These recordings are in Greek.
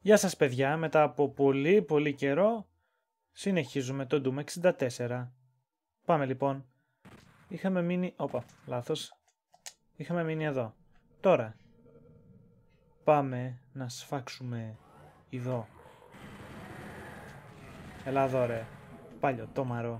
Γεια σας παιδιά, μετά από πολύ καιρό συνεχίζουμε το Doom 64. Πάμε λοιπόν. Είχαμε μείνει... Όπα, λάθος. Είχαμε μείνει εδώ. Τώρα, πάμε να σφάξουμε εδώ. Έλα εδώ ρε, παλιωτόμαρο.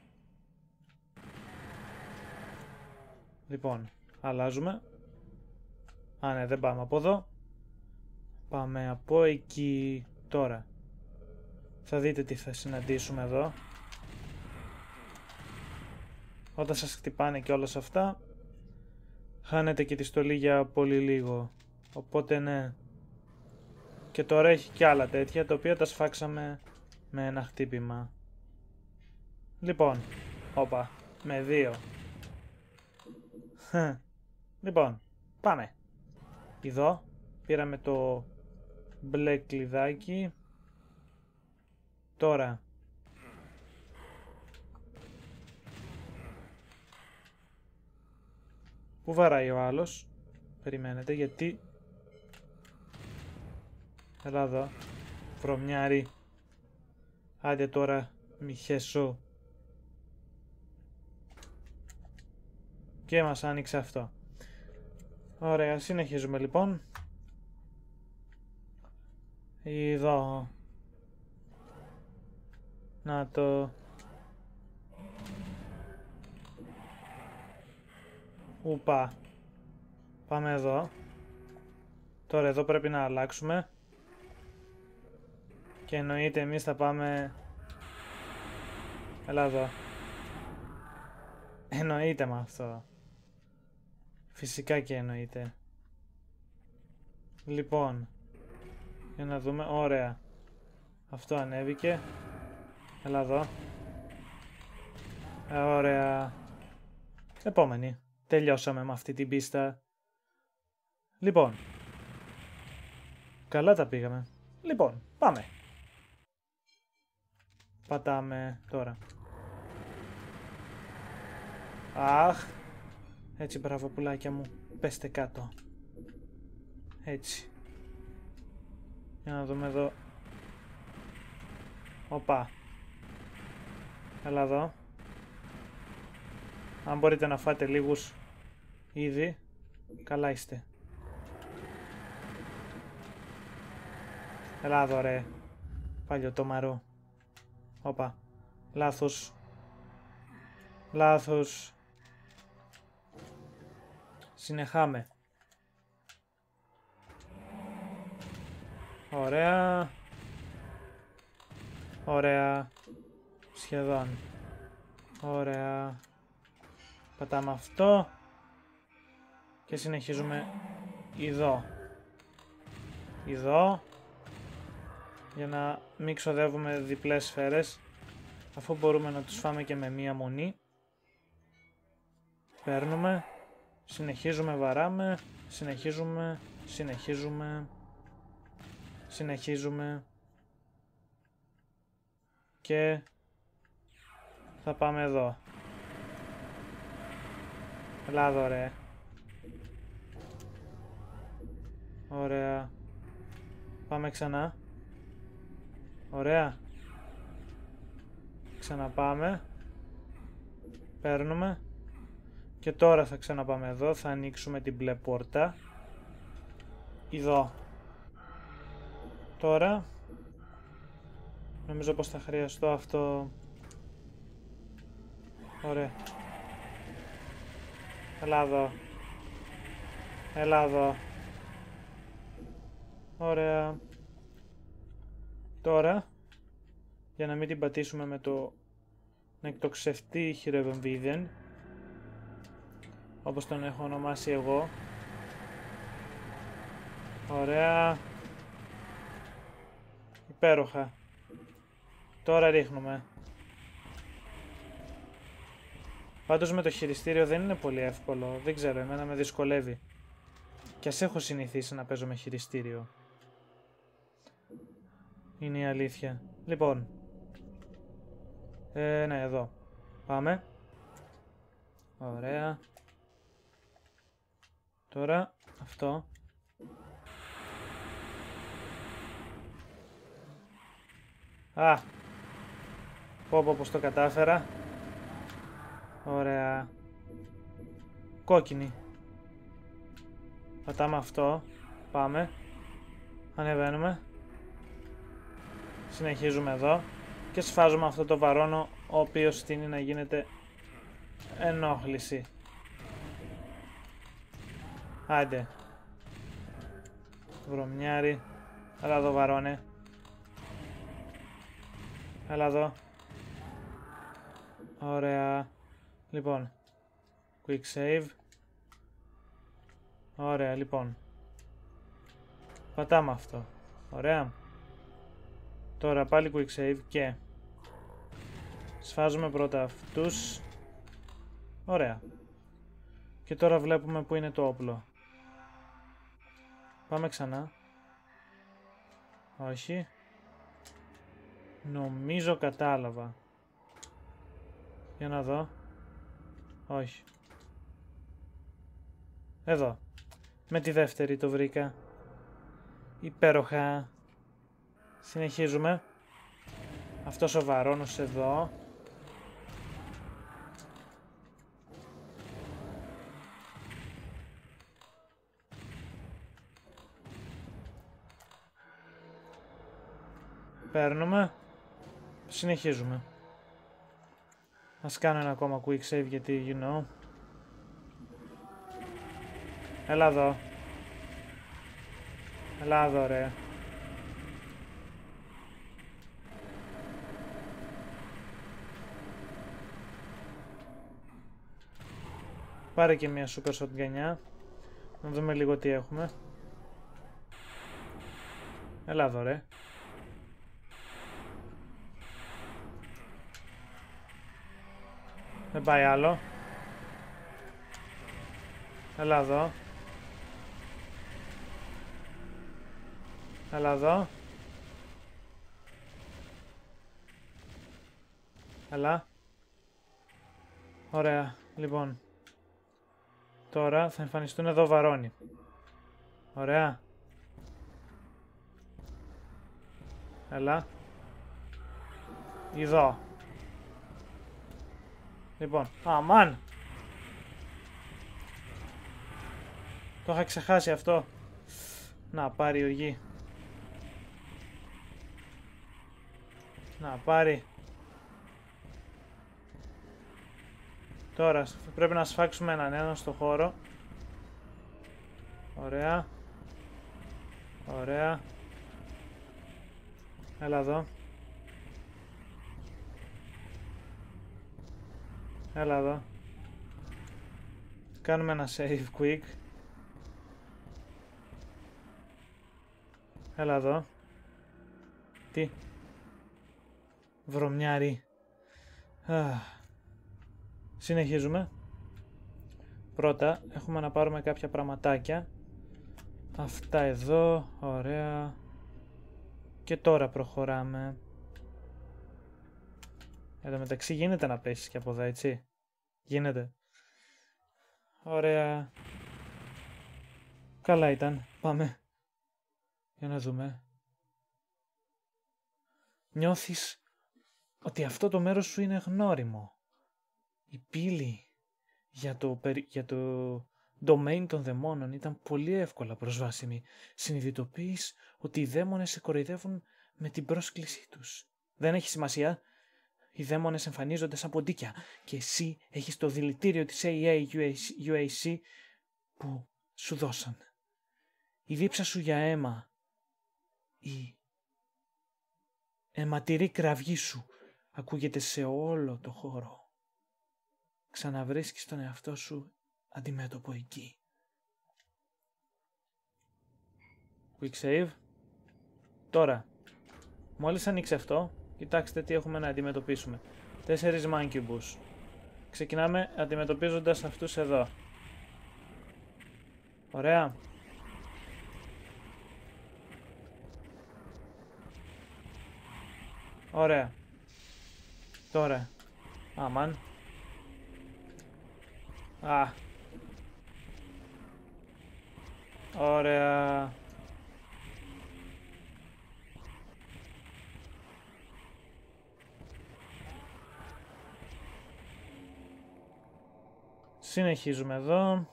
Λοιπόν, αλλάζουμε. Α ναι, δεν πάμε από εδώ. Πάμε από εκεί. Τώρα θα δείτε τι θα συναντήσουμε εδώ. Όταν σας χτυπάνε και όλα αυτά, χάνετε και τη στολή για πολύ λίγο. Οπότε ναι. Και τώρα έχει και άλλα τέτοια, τα οποία τα σφάξαμε με ένα χτύπημα. Λοιπόν, όπα, με δύο. Λοιπόν, πάμε. Εδώ, πήραμε το μπλε κλειδάκι. Τώρα πού βαράει ο άλλος? Περιμένετε, γιατί... Έλα εδώ, βρωμιάρι. Άντε τώρα, μη χέσω. Και μας άνοιξε αυτό. Ωραία, συνεχίζουμε λοιπόν. Εδώ. Να το... Ουπα. Πάμε εδώ. Τώρα εδώ πρέπει να αλλάξουμε. Και εννοείται εμείς θα πάμε... Έλα εδώ. Εννοείται με αυτό. Φυσικά και εννοείται. Λοιπόν. Για να δούμε. Ωραία. Αυτό ανέβηκε. Έλα εδώ. Ωραία. Επόμενη. Τελειώσαμε με αυτή την πίστα. Λοιπόν. Καλά τα πήγαμε. Λοιπόν, πάμε. Πατάμε τώρα. Αχ. Έτσι, μπράβο πουλάκια μου. Πέστε κάτω. Έτσι. Για να δούμε εδώ. Οπα. Έλα εδώ. Αν μπορείτε να φάτε λίγους ήδη, καλά είστε. Έλα εδώ ρε, παλιωτόμαρο. Όπα, λάθος. Λάθος. Συνεχάμε. Ωραία. Ωραία. Σχεδόν. Ωραία. Πατάμε αυτό. Και συνεχίζουμε εδώ. Εδώ. Για να μην ξοδεύουμε διπλές σφαίρες. Αφού μπορούμε να τους φάμε και με μία μονή. Παίρνουμε. Συνεχίζουμε, βαράμε. Συνεχίζουμε. Συνεχίζουμε. Συνεχίζουμε. Και θα πάμε εδώ. Έλα εδώ ρε. Ωραία. Πάμε ξανά. Ωραία. Ξαναπάμε. Παίρνουμε. Και τώρα θα ξαναπάμε εδώ. Θα ανοίξουμε την μπλε πόρτα. Εδώ. Τώρα νομίζω πως θα χρειαστώ αυτό. Ωραία. Έλα εδώ. Έλα εδώ. Ωραία. Τώρα, για να μην την πατήσουμε με το νεκτοξευτή χειροβομβίδεν, όπως τον έχω ονομάσει εγώ. Ωραία. Υπέροχα. Τώρα ρίχνουμε. Πάντως με το χειριστήριο δεν είναι πολύ εύκολο. Δεν ξέρω, εμένα με δυσκολεύει. Κι ας έχω συνηθίσει να παίζω με χειριστήριο. Είναι η αλήθεια. Λοιπόν. Ναι, εδώ. Πάμε. Ωραία. Τώρα αυτό. Α, πω πως το κατάφερα. Ωραία. Κόκκινη. Πατάμε αυτό. Πάμε. Ανεβαίνουμε. Συνεχίζουμε εδώ. Και σφάζουμε αυτό το βαρόνο, ο οποίος τείνει να γίνεται ενόχληση. Άντε. Βρωμιάρι. Έλα εδώ βαρώνε. Έλα εδώ. Ωραία. Λοιπόν. Quick save. Ωραία, λοιπόν. Πατάμε αυτό. Ωραία. Τώρα πάλι quick save και σφάζουμε πρώτα αυτούς. Ωραία. Και τώρα βλέπουμε που είναι το όπλο. Πάμε ξανά. Όχι. Νομίζω κατάλαβα. Για να δω. Όχι. Εδώ. Με τη δεύτερη το βρήκα. Υπέροχα. Συνεχίζουμε. Αυτός ο βαρώνος εδώ. Παίρνουμε. Συνεχίζουμε. Ας κάνω ένα ακόμα quick save γιατί you know. Έλα εδώ. Έλα εδώ ρε. Πάρε και μια super shotgun. Να δούμε λίγο τι έχουμε. Έλα εδώ ρε. Δεν πάει άλλο. Έλα εδώ. Έλα εδώ. Έλα. Ωραία. Λοιπόν. Τώρα θα εμφανιστούν εδώ βαρώνοι. Ωραία. Έλα. Εδώ. Λοιπόν. Αμάν. Το είχα ξεχάσει αυτό. Να πάρει η οργή. Να πάρει. Τώρα πρέπει να σφάξουμε έναν στο χώρο. Ωραία. Ωραία. Έλα εδώ. Έλα εδώ. Κάνουμε ένα save quick. Έλα εδώ. Τι. Βρωμιάρι. Συνεχίζουμε. Πρώτα έχουμε να πάρουμε κάποια πραγματάκια. Αυτά εδώ. Ωραία. Και τώρα προχωράμε. Εν τω μεταξύ γίνεται να πέσεις και από εδώ, έτσι. Γίνεται. Ωραία. Καλά ήταν. Πάμε. Για να δούμε. Νιώθεις ότι αυτό το μέρος σου είναι γνώριμο. Η πύλη για το domain των δαιμόνων ήταν πολύ εύκολα προσβάσιμη. Συνειδητοποιείς ότι οι δαίμονες σε κοροϊδεύουν με την πρόσκλησή τους. Δεν έχει σημασία. Οι δαίμονες εμφανίζονται σαν ποντίκια και εσύ έχεις το δηλητήριο της AAUAC που σου δώσαν. Η δίψα σου για αίμα, η αιματηρή κραυγή σου ακούγεται σε όλο το χώρο. Ξαναβρίσκεις τον εαυτό σου αντιμέτωπο εκεί. Quick save. Τώρα, μόλις ανοίξει αυτό, κοιτάξτε τι έχουμε να αντιμετωπίσουμε. 4 Mancubus. Ξεκινάμε αντιμετωπίζοντας αυτούς εδώ. Ωραία. Ωραία. Τώρα. Αμάν. Α. Ωραία. Συνεχίζουμε εδώ.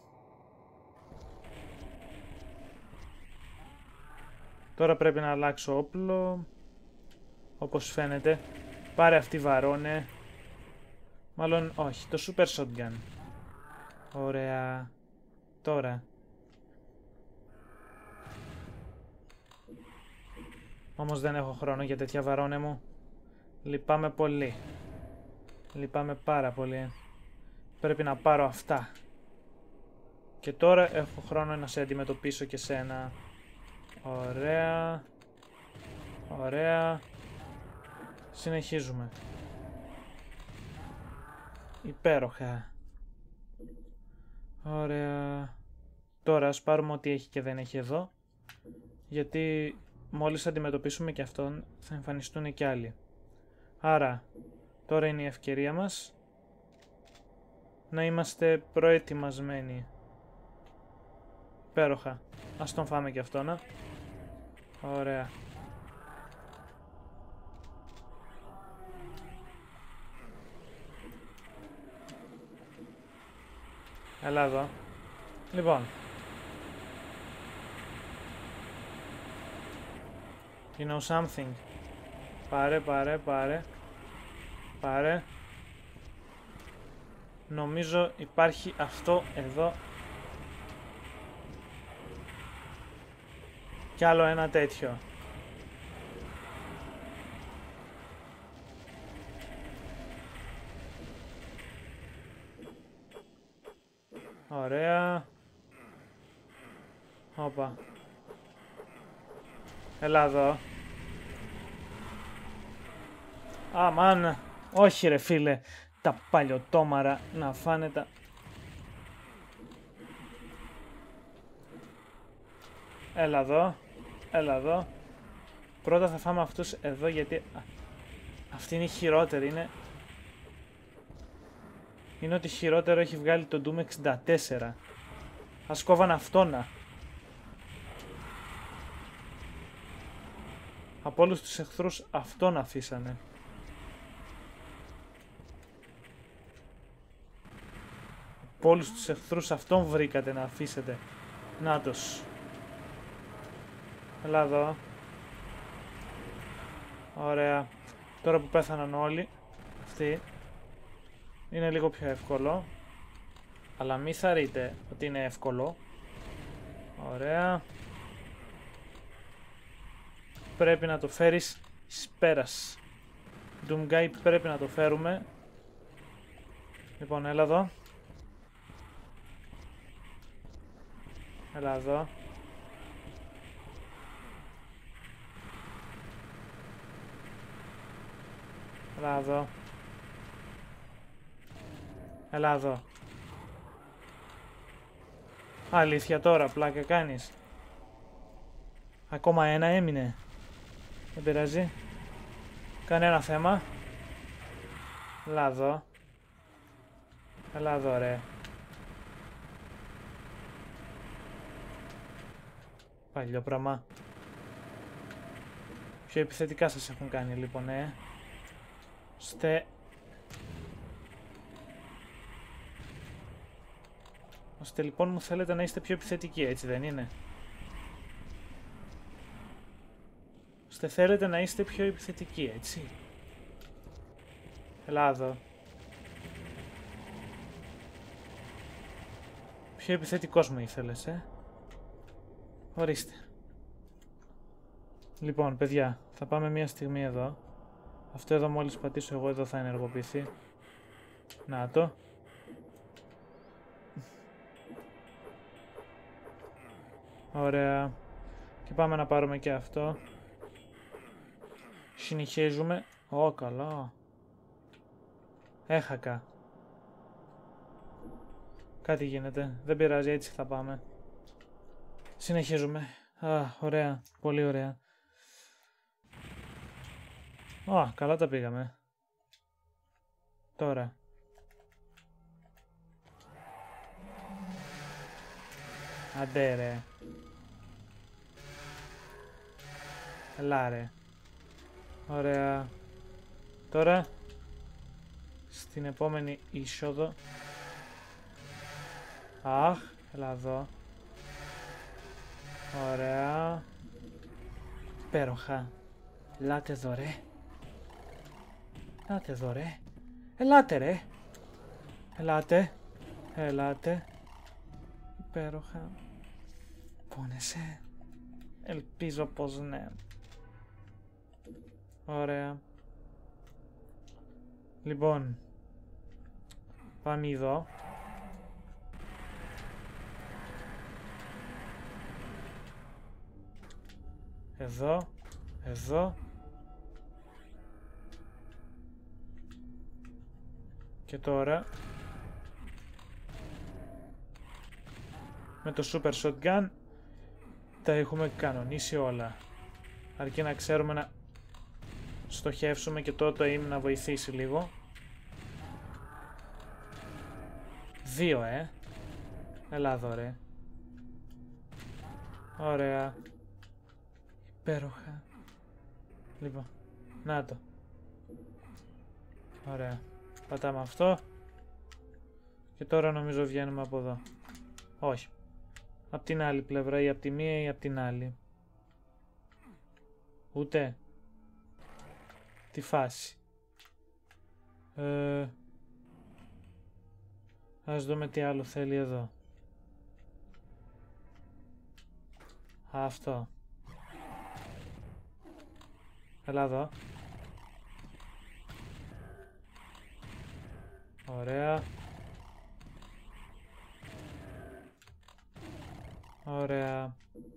Τώρα πρέπει να αλλάξω όπλο. Όπως φαίνεται. Πάρε αυτή βαρώνε. Μάλλον όχι, το super shotgun. Ωραία. Τώρα. Όμως δεν έχω χρόνο για τέτοια βαρώνε μου. Λυπάμαι πολύ. Λυπάμαι πάρα πολύ. Πρέπει να πάρω αυτά. Και τώρα έχω χρόνο να σε αντιμετωπίσω και σένα. Ωραία. Ωραία. Συνεχίζουμε. Υπέροχα. Ωραία. Τώρα ας πάρουμε ό,τι έχει και δεν έχει εδώ. Γιατί μόλις αντιμετωπίσουμε και αυτόν θα εμφανιστούν και άλλοι. Άρα τώρα είναι η ευκαιρία μας να είμαστε προετοιμασμένοι. Υπέροχα. Ας τον φάμε και αυτόν. Ωραία. Έλα εδώ. Λοιπόν. You know something. Πάρε. Νομίζω υπάρχει αυτό εδώ. Κι άλλο ένα τέτοιο. Ωραία. Όπα. Έλα εδώ. Αμάν. Όχι ρε φίλε. Τα παλιωτόμαρα να φάνε τα... Έλα εδώ. Έλα εδώ. Πρώτα θα φάμε αυτούς εδώ γιατί... Αυτή είναι η χειρότερη. Είναι ότι χειρότερο έχει βγάλει το Doom 64. Ας κόβαν αυτόνα. Από όλους τους εχθρούς αυτόν αφήσανε. Από όλους τους εχθρούς αυτόν βρήκατε να αφήσετε. Νάτος. Έλα εδώ. Ωραία. Τώρα που πέθαναν όλοι αυτοί, είναι λίγο πιο εύκολο. Αλλά μη θαρρείτε ότι είναι εύκολο. Ωραία. Πρέπει να το φέρεις εις πέρας. Doomguy πρέπει να το φέρουμε. Λοιπόν, έλα εδώ. Έλα εδώ. Έλα εδώ. Έλα εδώ. Αλήθεια τώρα, πλάκα κάνεις. Ακόμα ένα έμεινε. Δεν πειράζει. Κανένα θέμα. Έλα εδώ. Έλα εδώ ρε. Παλιό πράγμα. Πιο επιθετικά σας έχουν κάνει λοιπόν, Ώστε λοιπόν μου θέλετε να είστε πιο επιθετικοί, έτσι δεν είναι? Ώστε θέλετε να είστε πιο επιθετικοί, έτσι? Έλα εδώ. Πιο επιθετικός μου ήθελες, Ορίστε. Λοιπόν, παιδιά, θα πάμε μια στιγμή εδώ. Αυτό εδώ μόλις πατήσω εγώ εδώ θα ενεργοποιηθεί. Να το. Ωραία. Και πάμε να πάρουμε και αυτό. Συνεχίζουμε. Ω, καλά. Έχακα. Κάτι γίνεται. Δεν πειράζει, έτσι θα πάμε. Συνεχίζουμε. Ωραία. Πολύ ωραία. Καλά τα πήγαμε. Τώρα. Αντέ ρε. Έλα ρε. Ωραία. Τώρα στην επόμενη είσοδο Αχ, έλα εδώ. Ωραία. Υπέροχα. Ελάτε εδώ ρε. Ελάτε εδώ ρε. Ελάτε ρε. Ελάτε. Ελάτε. Υπέροχα. Πόνεσαι. Ελπίζω πως ναι. Ωραία. Λοιπόν. Πάμε εδώ. Εδώ. Εδώ. Και τώρα με το Super Shotgun τα έχουμε κανονίσει όλα. Αρκεί να ξέρουμε να στοχεύσουμε και το aim να βοηθήσει λίγο. 2 Έλα εδώ ρε. Ωραία. Υπέροχα. Λοιπόν, να το. Ωραία. Πατάμε αυτό. Και τώρα νομίζω βγαίνουμε από εδώ. Όχι. Απ' την άλλη πλευρά ή απ' τη μία ή απ' την άλλη. Ούτε. Τι φάση. Ας δούμε τι άλλο θέλει εδώ. Αυτό. Έλα εδώ. Ωραία. Ωραία.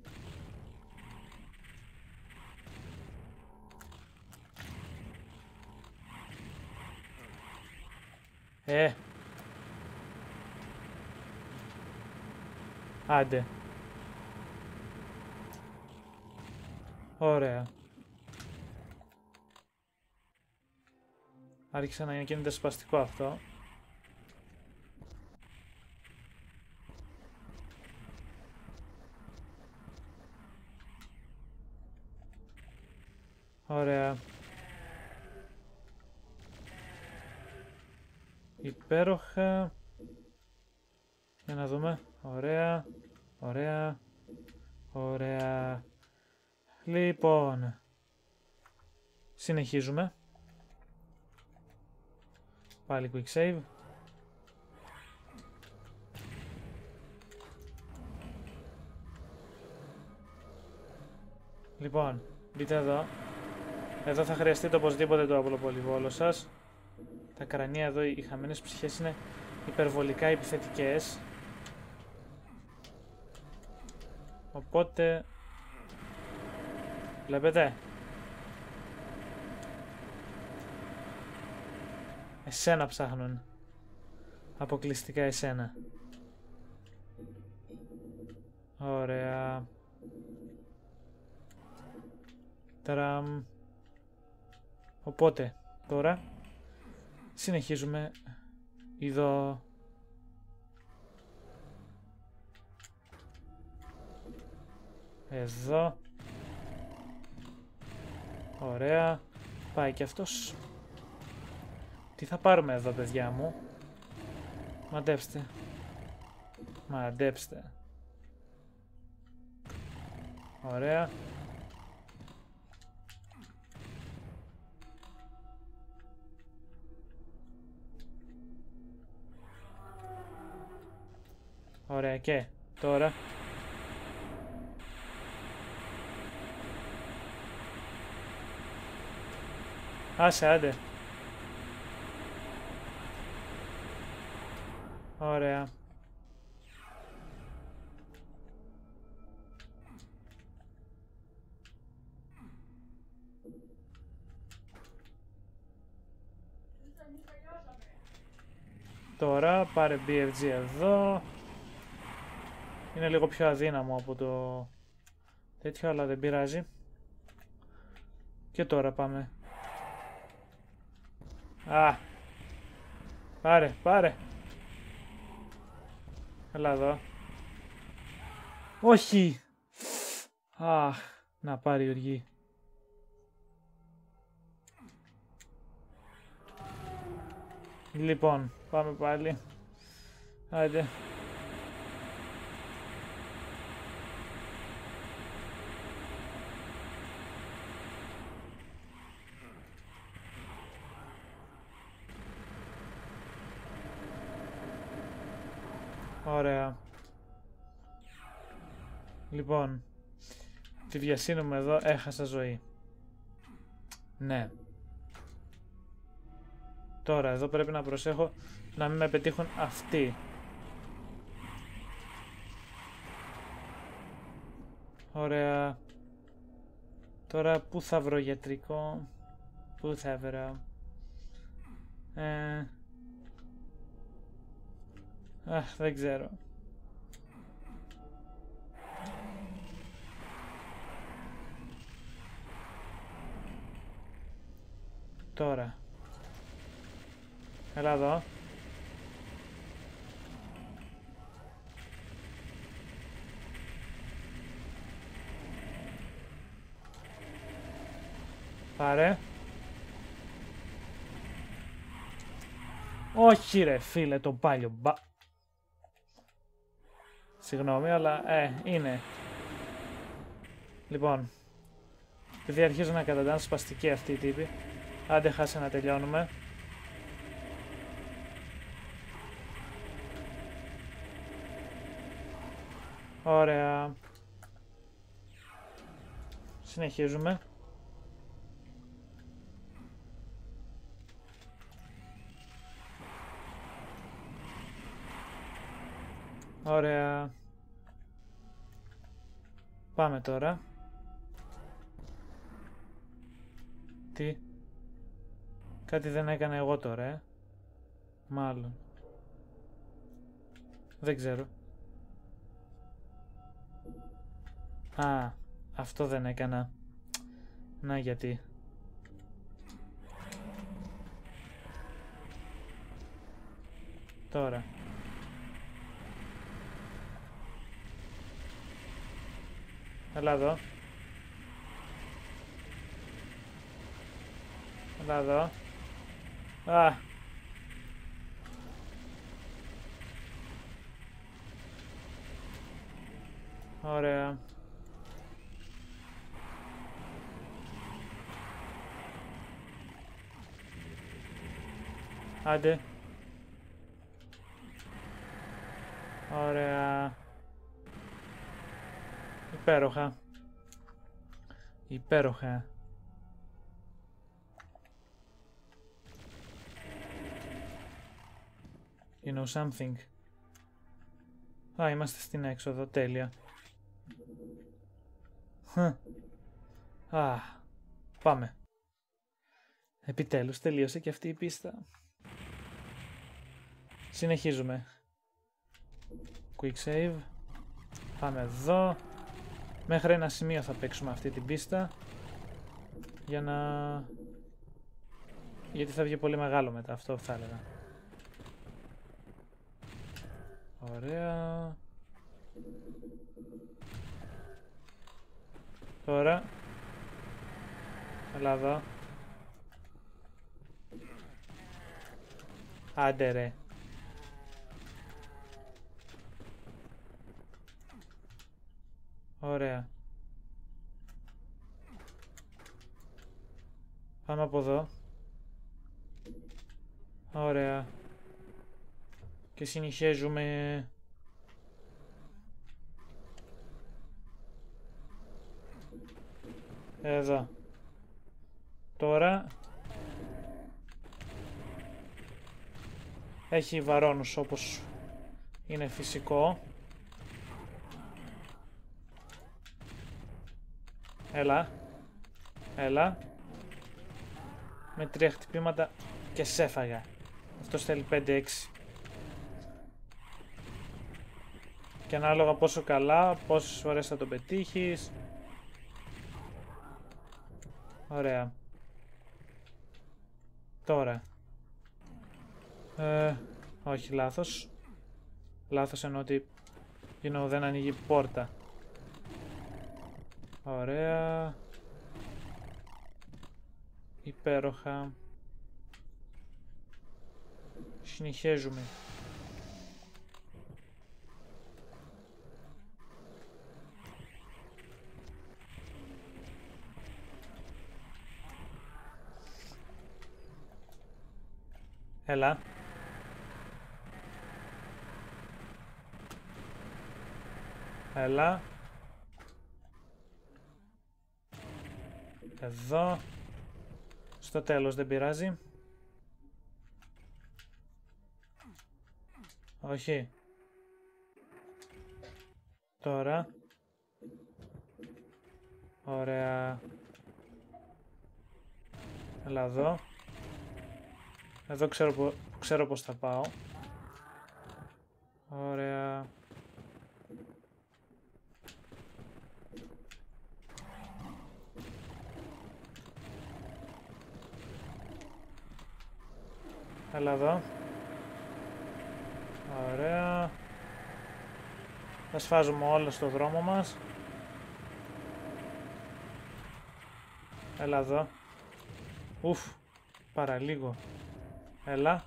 Άντε. Ωραία. Άρχισε να γίνεται σπαστικό αυτό. Ωραία. Υπέροχα. Για να δούμε. Ωραία. Ωραία. Ωραία. Λοιπόν. Συνεχίζουμε. Πάλι quick save. Λοιπόν, μπείτε εδώ. Εδώ θα χρειαστείτε οπωσδήποτε το απλοπολιβόλο σας. Τα κρανία εδώ, οι χαμένες ψυχές είναι υπερβολικά επιθετικές. Οπότε... Βλέπετε. Εσένα ψάχνουν. Αποκλειστικά εσένα. Ωραία. Τραμ. Οπότε, τώρα συνεχίζουμε εδώ. Εδώ. Ωραία. Πάει και αυτός. Τι θα πάρουμε εδώ, παιδιά μου? Μαντέψτε. Μαντέψτε. Ωραία. Ωραία, και τώρα άσε, άντε. Ωραία. Τώρα πάρε BFG εδώ. Είναι λίγο πιο αδύναμο από το τέτοιο, αλλά δεν πειράζει. Και τώρα πάμε. Α! Πάρε, πάρε! Έλα εδώ. Όχι! Αχ, να πάρει η οργή. Λοιπόν, πάμε πάλι. Άντε. Ωραία. Λοιπόν, τη διασύνομαι εδώ, έχασα ζωή. Ναι. Τώρα εδώ πρέπει να προσέχω να μην με πετύχουν αυτοί. Ωραία. Τώρα πού θα βρω γιατρικό? Πού θα βρω? Αχ, δεν ξέρω. Τώρα. Έλα εδώ. Πάρε. Όχι ρε φίλε, το πάλιο. Συγγνώμη, αλλά είναι. Λοιπόν, επειδή αρχίζω να καταντάνε σπαστική αυτή η τύπη, άντε χάσε να τελειώνουμε. Ωραία. Συνεχίζουμε. Ωραία. Πάμε τώρα. Τι? Κάτι δεν έκανα εγώ τώρα, Μάλλον. Δεν ξέρω. Α, αυτό δεν έκανα. Να γιατί. Τώρα. Έλα εδώ. Έλα εδώ. Α. Ωραία. Άντε. Ωραία. Υπέροχα. Υπέροχα. You know something. Α, είμαστε στην έξοδο. Τέλεια. Α, πάμε. Επιτέλους τελείωσε και αυτή η πίστα. Συνεχίζουμε. Quick save. Πάμε εδώ. Μέχρι ένα σημείο θα παίξουμε αυτή την πίστα. Για να... Γιατί θα βγει πολύ μεγάλο μετά, αυτό θα έλεγα. Ωραία. Τώρα. Έλα εδώ. Άντε ρε. Ωραία. Πάμε από εδώ. Ωραία. Και συνεχίζουμε. Εδώ. Τώρα έχει βαρώνους όπως είναι φυσικό. Έλα. Έλα. Με 3 χτυπήματα και σε έφαγα. Αυτός θέλει 5-6. Και ανάλογα πόσο καλά, πόσες φορές θα τον πετύχεις. Ωραία. Τώρα. Όχι, λάθος. Λάθος εννοώ ότι δεν ανοίγει πόρτα. Ωραία. Υπέροχα. Συνεχίζουμε. Έλα. Έλα. Εδώ. Στο τέλος δεν πειράζει. Όχι. Τώρα. Ωραία. Έλα εδώ. Εδώ ξέρω πώς θα πάω. Ωραία. Έλα εδώ. Ωραία. Θα σφάζουμε όλα στο δρόμο μας. Έλα εδώ. Ουφ. Παραλίγο. Έλα.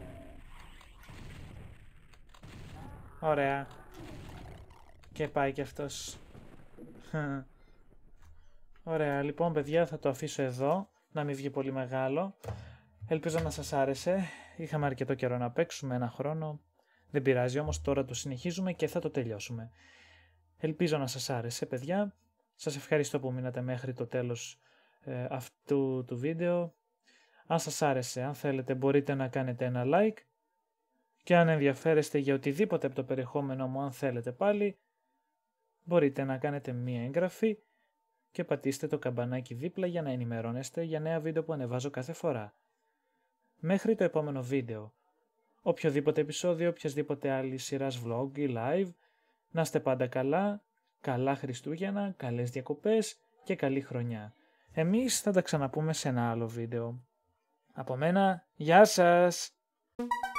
Ωραία. Και πάει και αυτός. Ωραία. Λοιπόν, παιδιά, θα το αφήσω εδώ. Να μην βγει πολύ μεγάλο. Ελπίζω να σας άρεσε. Είχαμε αρκετό καιρό να παίξουμε, 1 χρόνο. Δεν πειράζει, όμως τώρα το συνεχίζουμε και θα το τελειώσουμε. Ελπίζω να σας άρεσε, παιδιά. Σας ευχαριστώ που μείνατε μέχρι το τέλος αυτού του βίντεο. Αν σας άρεσε, αν θέλετε, μπορείτε να κάνετε ένα like. Και αν ενδιαφέρεστε για οτιδήποτε από το περιεχόμενο μου, αν θέλετε πάλι, μπορείτε να κάνετε μία εγγραφή και πατήστε το καμπανάκι δίπλα για να ενημερώνεστε για νέα βίντεο που ανεβάζω κάθε φορά. Μέχρι το επόμενο βίντεο, οποιοδήποτε επεισόδιο, οποιασδήποτε άλλη σειράς vlog ή live, να είστε πάντα καλά, καλά Χριστούγεννα, καλές διακοπές και καλή χρονιά. Εμείς θα τα ξαναπούμε σε ένα άλλο βίντεο. Από μένα, γεια σας!